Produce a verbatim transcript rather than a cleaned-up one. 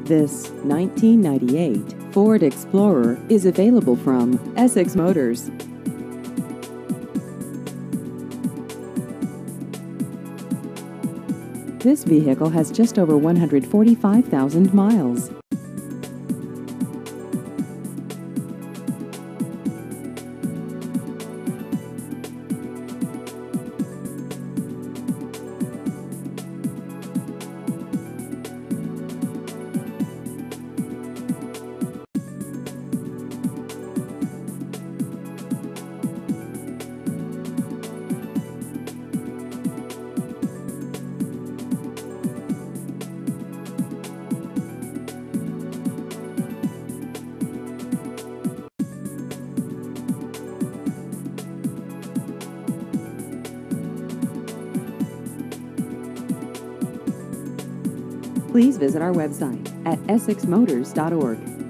This nineteen ninety-eight Ford Explorer is available from Essex Motors. This vehicle has just over one hundred forty-five thousand miles. Please visit our website at essex motors dot org.